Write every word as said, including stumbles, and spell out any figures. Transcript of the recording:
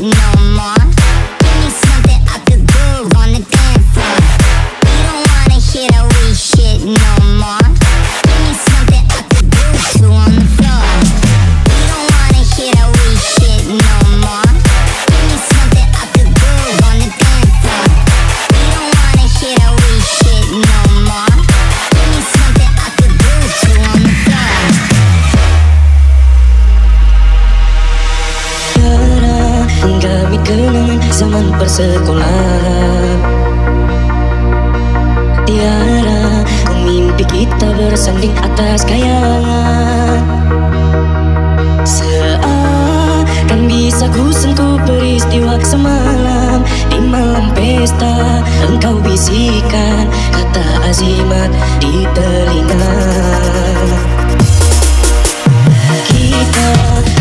no more. Give me something I could groove on the dance floor. We don't wanna hear that weak shit no more. Give me something I could groove to on the floor. We don't wanna hear that weak shit no more. Give me something I could groove on the dance floor. We don't wanna hear that weak shit no more. Give me something I could groove to on the floor. Tiara kami kenangan zaman persekolahan. Tiara ku mimpi kita bersanding atas kayangan. Seakan bisa ku sentuh peristiwa semalam. Di malam pesta engkau bisikan kata azimat di telinga. Kita